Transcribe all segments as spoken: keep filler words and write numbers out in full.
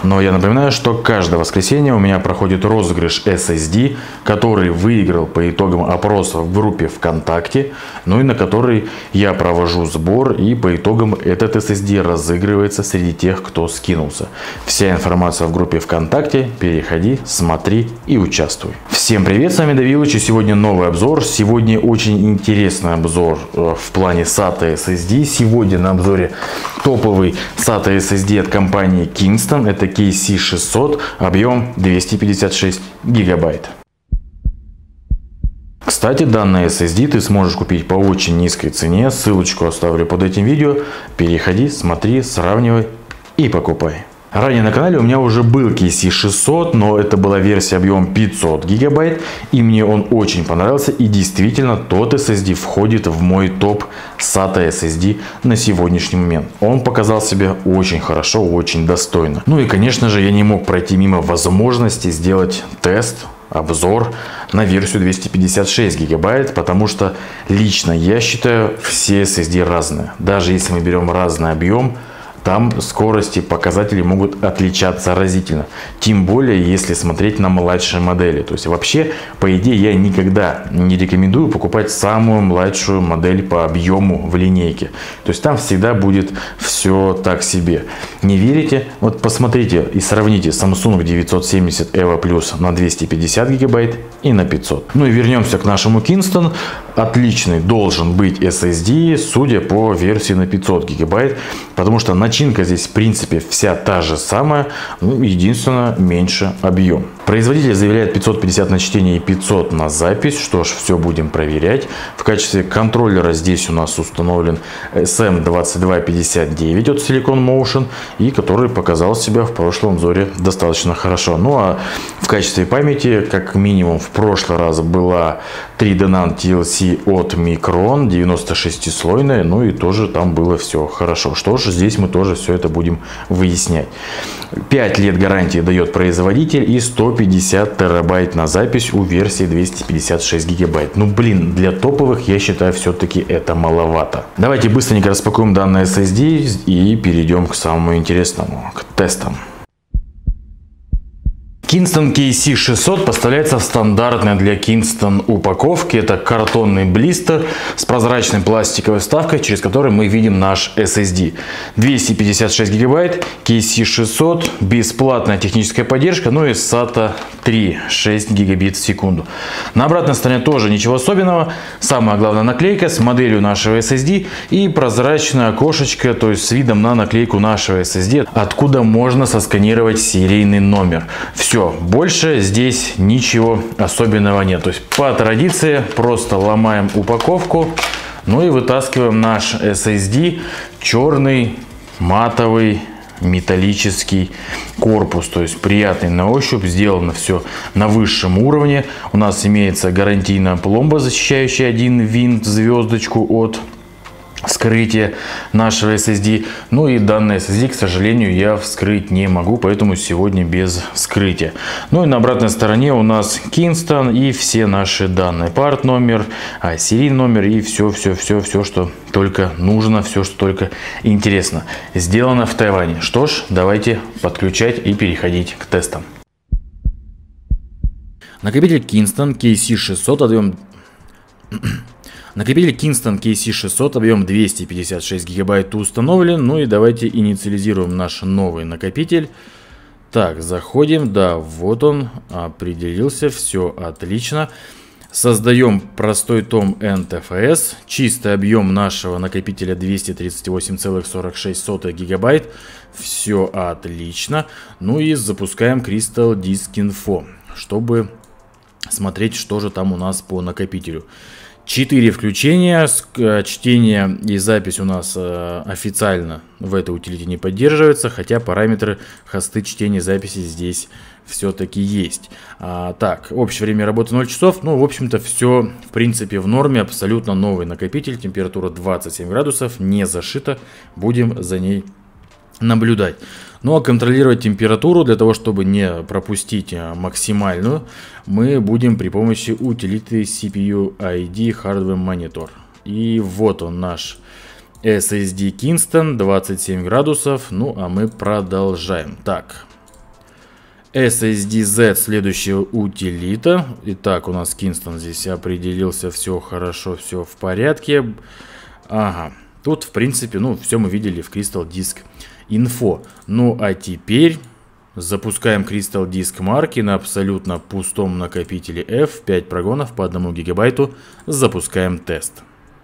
Но я напоминаю, что каждое воскресенье у меня проходит розыгрыш эс эс ди, который выиграл по итогам опроса в группе ВКонтакте, ну и на который я провожу сбор, и по итогам этот эс эс ди разыгрывается среди тех, кто скинулся. Вся информация в группе ВКонтакте, переходи, смотри и участвуй. Всем привет, с вами Давилыч, и сегодня новый обзор. Сегодня очень интересный обзор в плане сата эс эс ди. Сегодня на обзоре топовый сата эс эс ди от компании Kingston. Это кей си шестьсот, объем двести пятьдесят шесть гигабайт. Кстати, данный эс эс ди ты сможешь купить по очень низкой цене. Ссылочку оставлю под этим видео. Переходи, смотри, сравнивай и покупай. Ранее на канале у меня уже был кей си шестьсот, но это была версия объемом пятьсот гигабайт, и мне он очень понравился, и действительно тот эс эс ди входит в мой топ сата эс эс ди на сегодняшний момент. Он показал себя очень хорошо, очень достойно. Ну и конечно же я не мог пройти мимо возможности сделать тест, обзор на версию двести пятьдесят шесть гигабайт, потому что лично я считаю, все эс эс ди разные. Даже если мы берем разный объем, там скорости, показатели могут отличаться разительно. Тем более, если смотреть на младшие модели. То есть, вообще, по идее, я никогда не рекомендую покупать самую младшую модель по объему в линейке. То есть, там всегда будет все так себе. Не верите? Вот посмотрите и сравните Samsung девятьсот семьдесят Evo Plus на двести пятьдесят гигабайт и на пятьсот. Ну и вернемся к нашему Kingston. Отличный должен быть эс эс ди, судя по версии на пятьсот гигабайт, потому что начинка здесь в принципе вся та же самая, ну, единственное, меньше объем. Производитель заявляет пятьсот пятьдесят на чтение и пятьсот на запись. Что ж, все будем проверять. В качестве контроллера здесь у нас установлен эс эм двадцать два пятьдесят девять от Silicon Motion, и который показал себя в прошлом обзоре достаточно хорошо. Ну а в качестве памяти, как минимум, в прошлый раз была три ди нан ти эл си от Micron, девяносто шестислойная, ну и тоже там было все хорошо. Что ж, здесь мы тоже все это будем выяснять. пять лет гарантии дает производитель и сто пятьдесят терабайт на запись у версии двести пятьдесят шесть гигабайт. Ну блин, для топовых я считаю все-таки это маловато. Давайте быстренько распакуем данный эс эс ди и перейдем к самому интересному, к тестам. Kingston кей си шестьсот поставляется в стандартной для Kingston упаковке. Это картонный блистер с прозрачной пластиковой вставкой, через который мы видим наш эс эс ди. двести пятьдесят шесть гигабайт, кей си шестьсот, бесплатная техническая поддержка, ну и сата три, шесть гигабит в секунду. На обратной стороне тоже ничего особенного. Самая главная наклейка с моделью нашего эс эс ди и прозрачное окошечко, то есть с видом на наклейку нашего эс эс ди, откуда можно сосканировать серийный номер. Все. Больше здесь ничего особенного нет. То есть по традиции просто ломаем упаковку, ну и вытаскиваем наш эс эс ди, черный матовый металлический корпус, то есть приятный на ощупь, сделано все на высшем уровне. У нас имеется гарантийная пломба, защищающая один винт, звездочку от вскрытие нашего эс эс ди. Ну и данный эс эс ди, к сожалению, я вскрыть не могу, поэтому сегодня без вскрытия. Ну и на обратной стороне у нас Kingston и все наши данные. Парт номер, серийный номер и все, все, все, все, что только нужно, все, что только интересно. Сделано в Тайване. Что ж, давайте подключать и переходить к тестам. Накопитель Kingston кей си шестьсот объем... Накопитель Kingston кей си шестьсот объем двести пятьдесят шесть гигабайт установлен. Ну и давайте инициализируем наш новый накопитель. Так, заходим. Да, вот он определился. Все отлично. Создаем простой том эн ти эф эс. Чистый объем нашего накопителя двести тридцать восемь целых сорок шесть сотых гигабайт. Все отлично. Ну и запускаем Crystal Disk Info, чтобы смотреть, что же там у нас по накопителю. четыре включения, чтение и запись у нас э, официально в этой утилите не поддерживается, хотя параметры хосты чтения и записи здесь все-таки есть. А, так, общее время работы ноль часов, ну, в общем-то, все, в принципе, в норме, абсолютно новый накопитель, температура двадцать семь градусов, не зашита, будем за ней наблюдать. Ну а контролировать температуру для того, чтобы не пропустить максимальную, мы будем при помощи утилиты си пи ю ай ди Hardware Monitor. И вот он, наш эс эс ди Kingston, двадцать семь градусов. Ну а мы продолжаем. Так, эс эс ди зет следующая утилита. Итак, у нас Kingston здесь определился, все хорошо, все в порядке. Ага, тут в принципе, ну, все мы видели в Crystal Disk Info. Ну, а теперь запускаем Crystal Disk Mark на абсолютно пустом накопителе F, пять прогонов по одному гигабайту. Запускаем тест.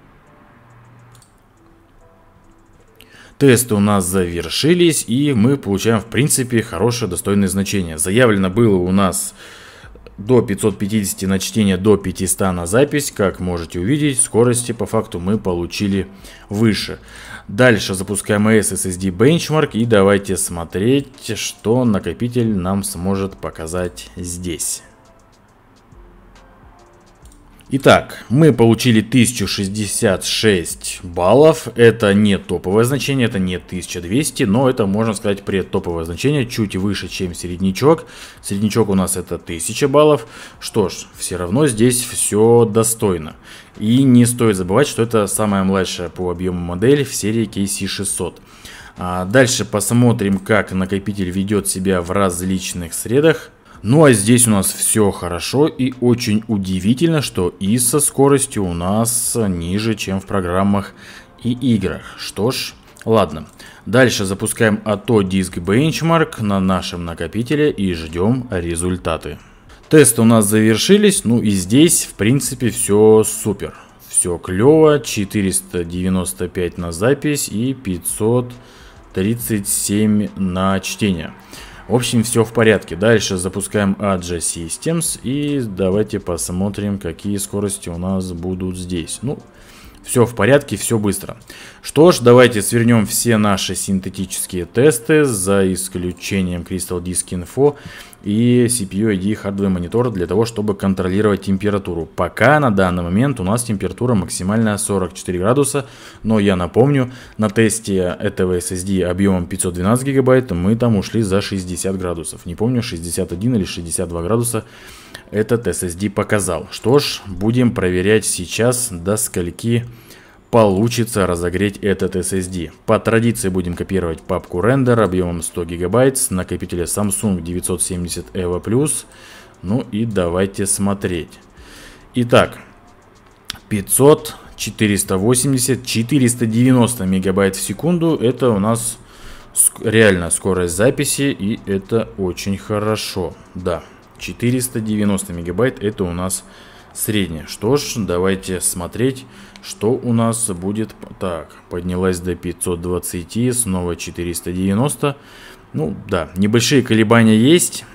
Тесты у нас завершились, и мы получаем, в принципе, хорошее, достойное значение. Заявлено было у нас до пятисот пятидесяти на чтение, до пятисот на запись. Как можете увидеть, скорости по факту мы получили выше. Дальше запускаем эс эс ди Benchmark, и давайте смотреть, что накопитель нам сможет показать здесь. Итак, мы получили тысячу шестьдесят шесть баллов. Это не топовое значение, это не тысяча двести, но это, можно сказать, предтоповое значение, чуть выше, чем середнячок. Середнячок у нас это тысяча баллов. Что ж, все равно здесь все достойно. И не стоит забывать, что это самая младшая по объему модель в серии кей си шестьсот. А дальше посмотрим, как накопитель ведет себя в различных средах. Ну а здесь у нас все хорошо, и очень удивительно, что ай эс о скоростью у нас ниже, чем в программах и играх. Что ж, ладно. Дальше запускаем Auto Disk Benchmark на нашем накопителе и ждем результаты. Тесты у нас завершились, ну и здесь в принципе все супер. Все клево, четыреста девяносто пять на запись и пятьсот тридцать семь на чтение. В общем, все в порядке. Дальше запускаем Adja Systems и давайте посмотрим, какие скорости у нас будут здесь. Ну, все в порядке, все быстро. Что ж, давайте свернем все наши синтетические тесты, за исключением Crystal Disk Info и си пи ю ай ди Hardware Monitor, для того, чтобы контролировать температуру. Пока на данный момент у нас температура максимальная сорок четыре градуса, но я напомню, на тесте этого эс эс ди объемом пятьсот двенадцать гигабайт мы там ушли за шестьдесят градусов. Не помню, шестьдесят один или шестьдесят два градуса этот эс эс ди показал. Что ж, будем проверять сейчас, до скольки получится разогреть этот эс эс ди. По традиции будем копировать папку рендер объемом сто гигабайт с накопителя Samsung девятьсот семьдесят EVO плюс. Ну и давайте смотреть. Итак, пятьсот, четыреста восемьдесят, четыреста девяносто мегабайт в секунду. Это у нас реально скорость записи, и это очень хорошо. Да, четыреста девяносто мегабайт это у нас средняя. Что ж, давайте смотреть, что у нас будет. Так, поднялась до пятисот двадцати, снова четыреста девяносто. Ну да, небольшие колебания есть.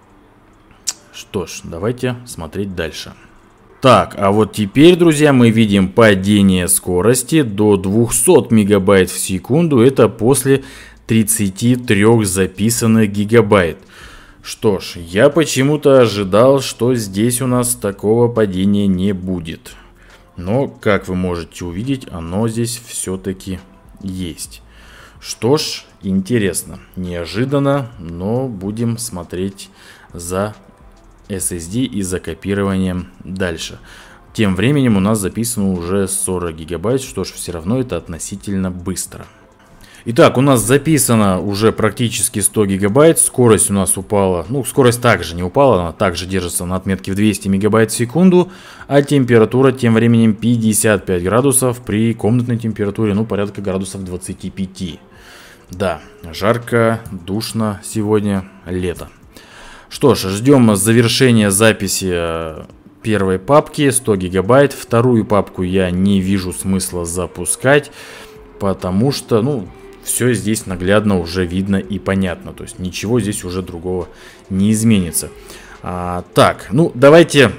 Что ж, давайте смотреть дальше. Так, а вот теперь, друзья, мы видим падение скорости до двухсот мегабайт в секунду. Это после тридцати трёх записанных гигабайт. Что ж, я почему-то ожидал, что здесь у нас такого падения не будет. Но, как вы можете увидеть, оно здесь все-таки есть. Что ж, интересно, неожиданно, но будем смотреть за эс эс ди и за копированием дальше. Тем временем у нас записано уже сорок гигабайт, что ж, все равно это относительно быстро. Итак, у нас записано уже практически сто гигабайт, скорость у нас упала, ну, скорость также не упала, она также держится на отметке в двести мегабайт в секунду, а температура тем временем пятьдесят пять градусов при комнатной температуре, ну, порядка градусов двадцати пяти. Да, жарко, душно сегодня, лето. Что ж, ждем завершения записи первой папки, сто гигабайт, вторую папку я не вижу смысла запускать, потому что, ну, все здесь наглядно уже видно и понятно. То есть ничего здесь уже другого не изменится. А, так, ну давайте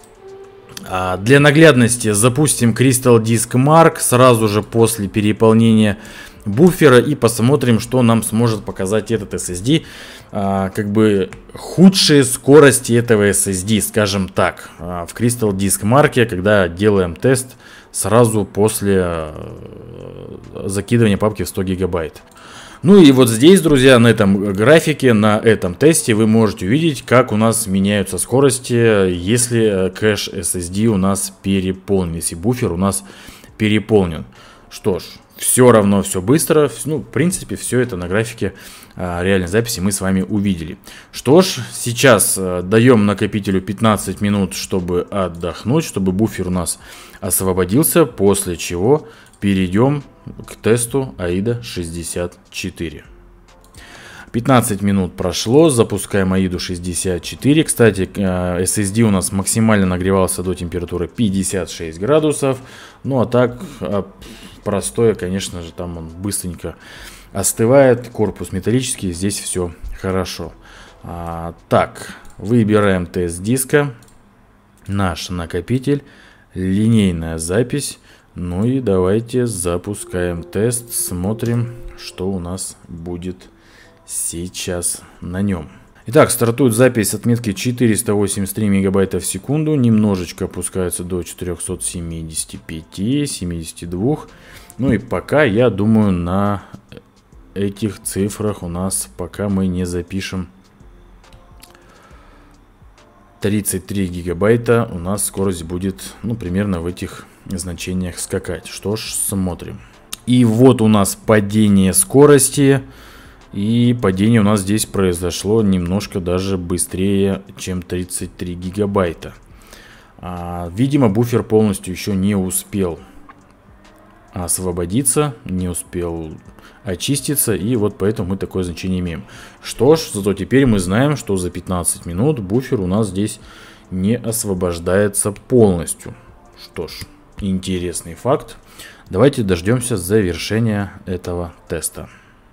а, для наглядности запустим Crystal Disk Mark сразу же после переполнения буфера и посмотрим, что нам сможет показать этот эс эс ди. А, как бы худшие скорости этого эс эс ди, скажем так, а, в Crystal Disk Mark, когда делаем тест сразу после закидывания папки в сто гигабайт. Ну и вот здесь, друзья, на этом графике, на этом тесте вы можете увидеть, как у нас меняются скорости, если кэш эс эс ди у нас переполнен, если буфер у нас переполнен. Что ж, все равно все быстро. Ну, в принципе, все это на графике а, реальной записи мы с вами увидели. Что ж, сейчас а, даем накопителю пятнадцать минут, чтобы отдохнуть, чтобы буфер у нас освободился, после чего перейдем к тесту аида шестьдесят четыре. пятнадцать минут прошло, запускаем аиду шестьдесят четыре. Кстати, эс эс ди у нас максимально нагревался до температуры пятьдесят шесть градусов. Ну а так, простое, конечно же, там он быстренько остывает. Корпус металлический, здесь все хорошо. А, так, выбираем тест диска, наш накопитель, линейная запись. Ну и давайте запускаем тест, смотрим, что у нас будет сейчас на нем. Итак, стартует запись с отметки четыреста восемьдесят три мегабайта в секунду. Немножечко опускается до четырёхсот семидесяти пяти — семидесяти двух. Ну и пока, я думаю, на этих цифрах у нас, пока мы не запишем тридцать три гигабайта, у нас скорость будет, ну, примерно в этих значениях скакать. Что ж, смотрим. И вот у нас падение скорости. И падение у нас здесь произошло немножко даже быстрее, чем тридцать три гигабайта. А, видимо, буфер полностью еще не успел освободиться, не успел очиститься. И вот поэтому мы такое значение имеем. Что ж, зато теперь мы знаем, что за пятнадцать минут буфер у нас здесь не освобождается полностью. Что ж, интересный факт. Давайте дождемся завершения этого теста.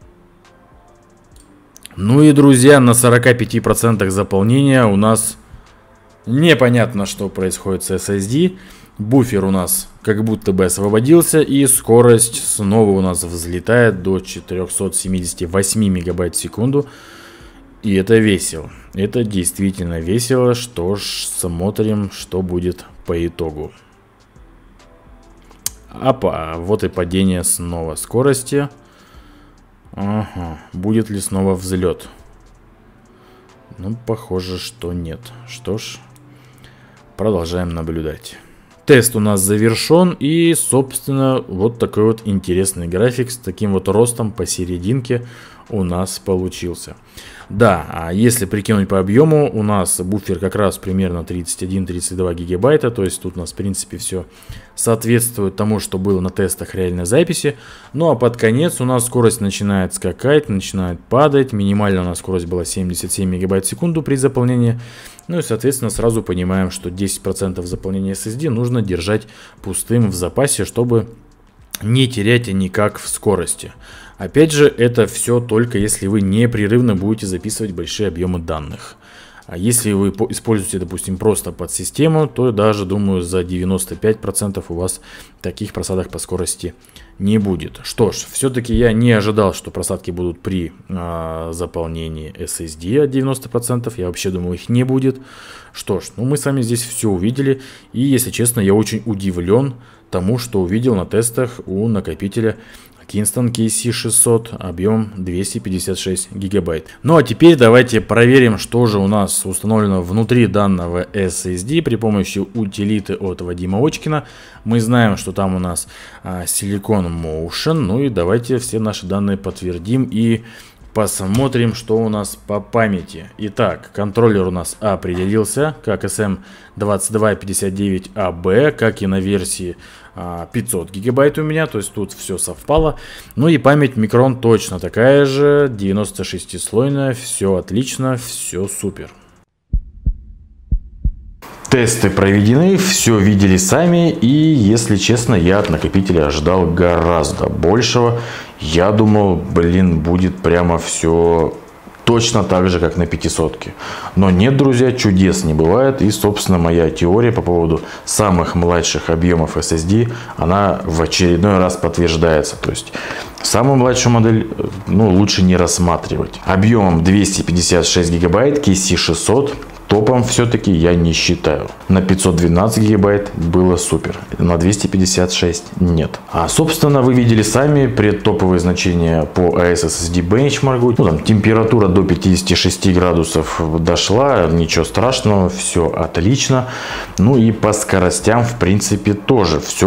Ну и, друзья, на сорока пяти процентах заполнения у нас непонятно, что происходит с эс эс ди. Буфер у нас как будто бы освободился, и скорость снова у нас взлетает до четырёхсот семидесяти восьми мегабайт в секунду. И это весело. Это действительно весело. Что ж, смотрим, что будет по итогу. Опа, вот и падение снова скорости. Ага, будет ли снова взлет? Ну, похоже, что нет. Что ж, продолжаем наблюдать. Тест у нас завершен, и, собственно, вот такой вот интересный график с таким вот ростом посерединке у нас получился. Да, а если прикинуть по объему, у нас буфер как раз примерно тридцать один — тридцать два гигабайта, то есть тут у нас, в принципе, все соответствует тому, что было на тестах реальной записи. Ну а под конец у нас скорость начинает скакать, начинает падать. Минимальная у нас скорость была семьдесят семь мегабайт в секунду при заполнении. Ну и, соответственно, сразу понимаем, что десять процентов заполнения эс эс ди нужно держать пустым в запасе, чтобы не терять никак в скорости. Опять же, это все только если вы непрерывно будете записывать большие объемы данных. А если вы используете, допустим, просто под систему, то даже, думаю, за девяносто пять процентов у вас таких просадок по скорости не будет. Что ж, все-таки я не ожидал, что просадки будут при а, заполнении эс эс ди от девяноста процентов. Я вообще думал, их не будет. Что ж, ну мы с вами здесь все увидели. И, если честно, я очень удивлен тому, что увидел на тестах у накопителя Kingston кей си шестьсот, объем двести пятьдесят шесть гигабайт. Ну а теперь давайте проверим, что же у нас установлено внутри данного эс эс ди при помощи утилиты от Вадима Очкина. Мы знаем, что там у нас а, Silicon Motion. Ну и давайте все наши данные подтвердим и посмотрим, что у нас по памяти. Итак, контроллер у нас определился как эс эм двадцать два пятьдесят девять а бэ, как и на версии а, пятьсот гигабайт у меня, то есть тут все совпало. Ну и память Micron точно такая же, девяносто шестислойная, все отлично, все супер. Тесты проведены, все видели сами, и, если честно, я от накопителя ожидал гораздо большего. Я думал, блин, будет прямо все точно так же, как на пятисотке. Но нет, друзья, чудес не бывает. И, собственно, моя теория по поводу самых младших объемов эс эс ди, она в очередной раз подтверждается. То есть, самую младшую модель, ну, лучше не рассматривать. Объемом двести пятьдесят шесть гигабайт кей си шестьсот. Топом все-таки я не считаю. На пятьсот двенадцать гигабайт было супер. На двести пятьдесят шесть нет. А, собственно, вы видели сами предтоповые значения по эй эс эс эс ди Benchmark. Ну, там температура до пятидесяти шести градусов дошла. Ничего страшного. Все отлично. Ну и по скоростям, в принципе, тоже все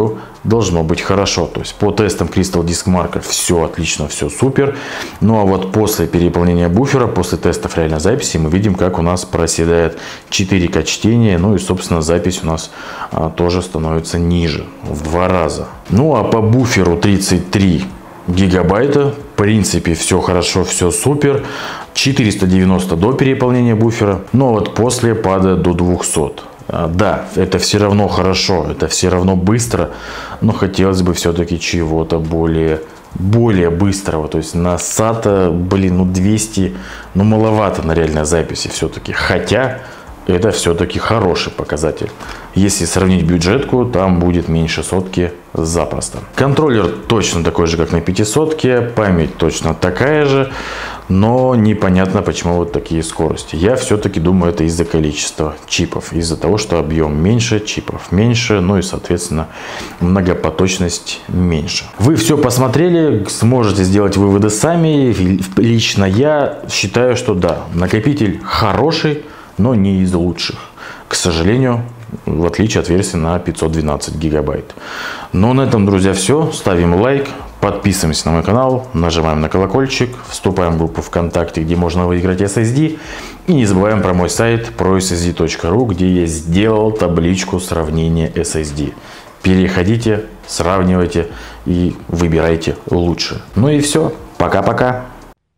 должно быть хорошо. То есть по тестам Crystal Disk Marker все отлично, все супер. Ну а вот после переполнения буфера, после тестов реальной записи, мы видим, как у нас проседает четыре ка чтение. Ну и, собственно, запись у нас а, тоже становится ниже в два раза. Ну а по буферу тридцать три гигабайта, в принципе, все хорошо, все супер. четыреста девяносто до переполнения буфера, но вот после падает до двухсот. Да, это все равно хорошо, это все равно быстро, но хотелось бы все-таки чего-то более, более быстрого. То есть на сата, блин, ну двести, ну маловато на реальной записи все-таки. Хотя это все-таки хороший показатель. Если сравнить бюджетку, там будет меньше сотки запросто. Контроллер точно такой же, как на пятисотке, память точно такая же, но непонятно, почему вот такие скорости. Я все-таки думаю, это из-за количества чипов, из-за того, что объем меньше, чипов меньше, ну и, соответственно, многопоточность меньше. Вы все посмотрели, сможете сделать выводы сами. Лично я считаю, что да, накопитель хороший, но не из лучших, к сожалению, в отличие от версии на пятьсот двенадцать гигабайт. Но на этом, друзья, все. Ставим лайк, подписываемся на мой канал, нажимаем на колокольчик, вступаем в группу ВКонтакте, где можно выиграть эс эс ди. И не забываем про мой сайт про эс эс ди точка ру, где я сделал табличку сравнения эс эс ди. Переходите, сравнивайте и выбирайте лучше. Ну и все. Пока-пока.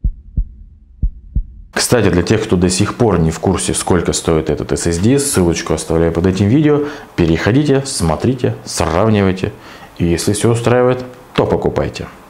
Кстати, для тех, кто до сих пор не в курсе, сколько стоит этот эс эс ди, ссылочку оставляю под этим видео. Переходите, смотрите, сравнивайте. И если все устраивает, то покупайте.